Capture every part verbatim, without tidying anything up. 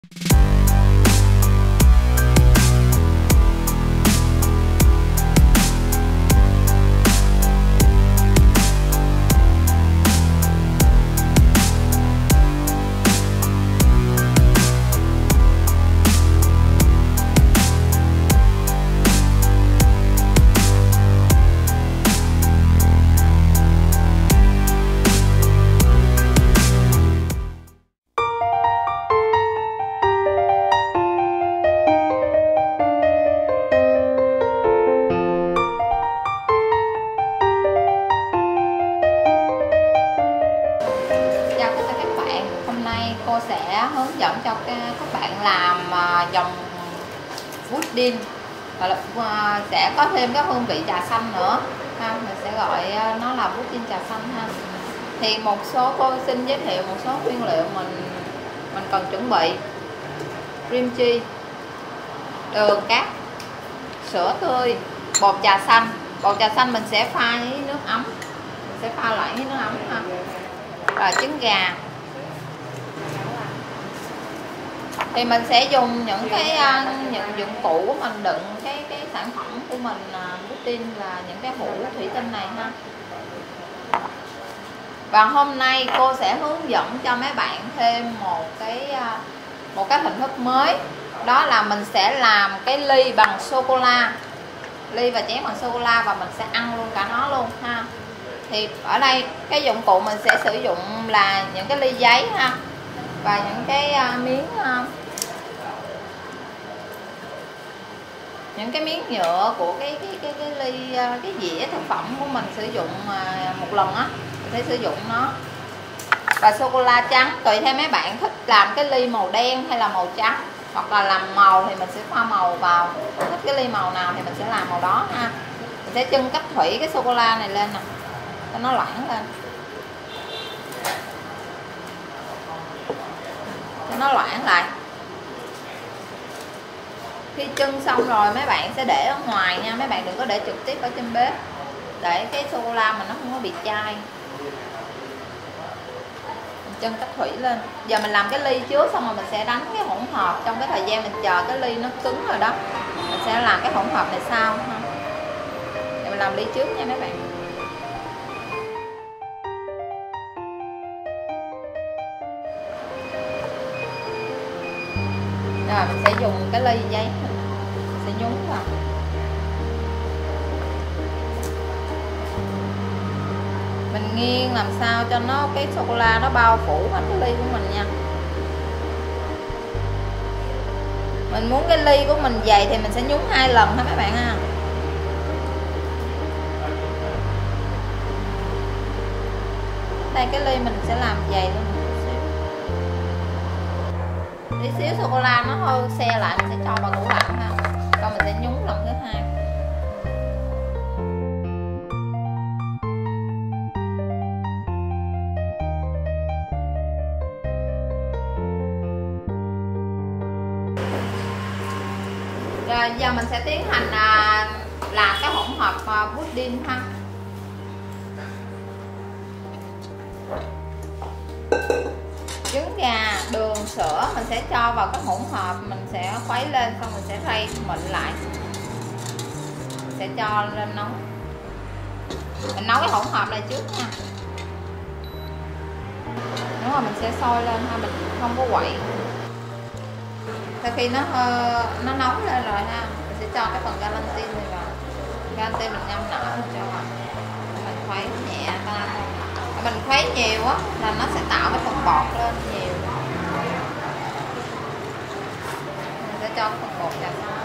Cô sẽ hướng dẫn cho các bạn làm dòng pudding và sẽ có thêm cái hương vị trà xanh nữa ha. Mình sẽ gọi nó là pudding trà xanh ha. Thì một số cô xin giới thiệu một số nguyên liệu mình mình cần chuẩn bị: cream cheese, đường cát, sữa tươi, bột trà xanh. Bột trà xanh mình sẽ pha với nước ấm, mình sẽ pha loãng với nước ấm ha. Rồi trứng gà. Thì mình sẽ dùng những cái những dụng cụ của mình đựng cái cái sản phẩm của mình pudding là những cái hũ thủy tinh này ha. Và hôm nay cô sẽ hướng dẫn cho mấy bạn thêm một cái một cái hình thức mới, đó là mình sẽ làm cái ly bằng sô cô la, ly và chén bằng sô cô la, và mình sẽ ăn luôn cả nó luôn ha. Thì ở đây cái dụng cụ mình sẽ sử dụng là những cái ly giấy ha, và những cái uh, miếng uh, những cái miếng nhựa của cái cái cái cái ly uh, cái dĩa thực phẩm của mình sử dụng uh, một lần á, mình sẽ sử dụng nó. Và sô cô la trắng, tùy theo mấy bạn thích làm cái ly màu đen hay là màu trắng, hoặc là làm màu thì mình sẽ pha màu vào, thích cái ly màu nào thì mình sẽ làm màu đó ha. Mình sẽ chưng cách thủy cái sô cô la này lên nè, cho nó loãng lên, cho nó loãng lại. Khi chưng xong rồi mấy bạn sẽ để ở ngoài nha, mấy bạn đừng có để trực tiếp ở trên bếp, để cái sô cô la mà nó không có bị chai. Mình chưng cách thủy lên. Giờ mình làm cái ly trước, xong rồi mình sẽ đánh cái hỗn hợp. Trong cái thời gian mình chờ cái ly nó cứng rồi đó, mình sẽ làm cái hỗn hợp này sau ha. Để mình làm ly trước nha mấy bạn. Rồi mình sẽ dùng cái ly giấy, mình sẽ nhúng vào. Mình nghiêng làm sao cho nó cái sô cô la nó bao phủ hết cái ly của mình nha. Mình muốn cái ly của mình dày thì mình sẽ nhúng hai lần ha các bạn ha. Đây cái ly mình sẽ làm dày luôn. Tí xíu sô cô la nó hơi xe lại mình sẽ cho vào tủ lạnh ha. Còn mình sẽ nhúng lần thứ hai. Rồi giờ mình sẽ tiến hành à, làm cái hỗn hợp à, pudding ha. Trứng gà, đường, sữa mình sẽ cho vào cái hỗn hợp, mình sẽ khuấy lên, xong mình sẽ rây mịn lại, mình sẽ cho lên nấu. Mình nấu cái hỗn hợp này trước nha. Đúng rồi, mình sẽ sôi lên ha, mình không có quậy. Sau khi nó nó nóng lên rồi ha, mình sẽ cho cái phần gelatin này vào. Gelatin mình ngâm nở mình cho vào, mình khuấy nhẹ tay. Mình khuấy nhiều á là nó sẽ tạo cái phần bọt lên nhiều. Mình sẽ cho cái phần bột trà xanh.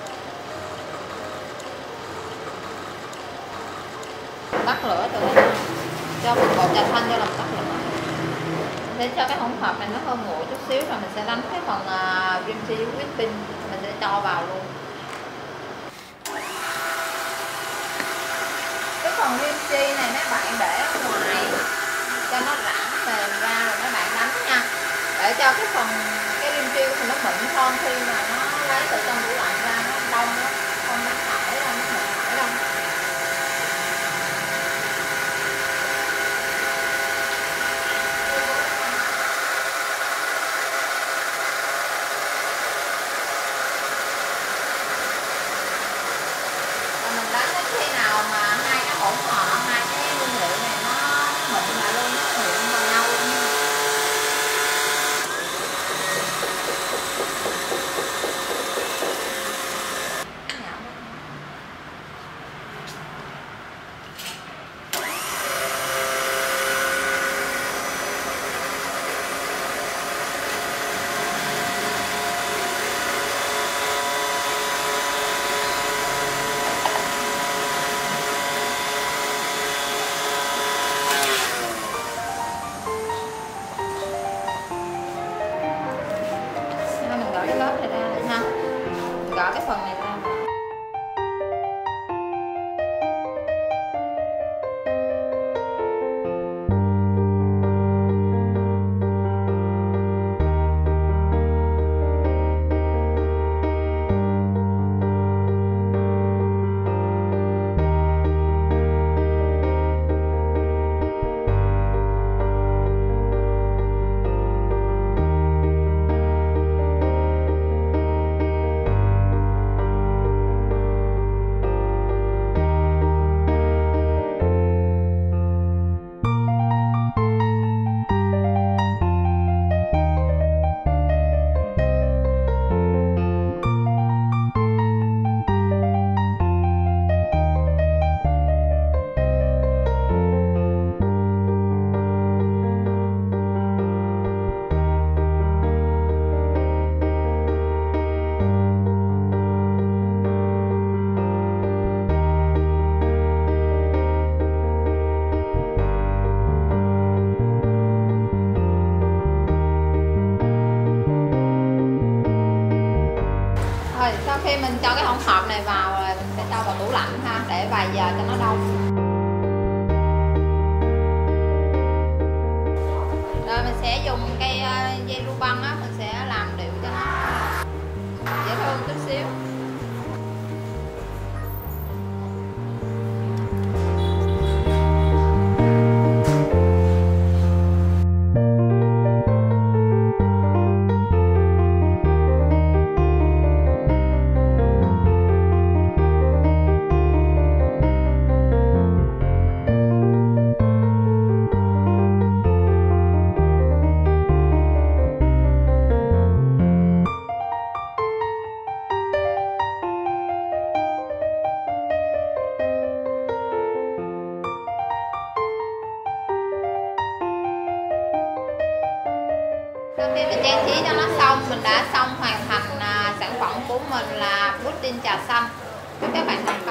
Tắt lửa từ đây, cho phần bột trà xanh cho làm tắt lửa. Để cho cái hỗn hợp này nó hơi nguội chút xíu, rồi mình sẽ đánh cái phần uh, cream cheese whipping, mình sẽ cho vào luôn. Cái phần cream cheese này mấy bạn để ở ngoài cho nó rã mềm ra rồi mấy bạn đánh nha, để cho cái phần cái cream cheese thì nó mịn hơn, khi mà nó lấy từ trong tủ lạnh ra nó đông lắm, không nó thải ra nó mịn thải đâu. cái lớp này ra này ha, gỡ cái phần này ra. Rồi sau khi mình cho cái hỗn hợp này vào rồi mình sẽ cho vào tủ lạnh ha, để vài giờ cho nó đông. Rồi mình sẽ dùng cây dây ru băng á, mình sẽ làm điệu cho nó dễ thương chút xíu. Sau khi mình trang trí cho nó xong, mình đã xong hoàn thành à, sản phẩm của mình là pudding trà xanh. Chúc các bạn thành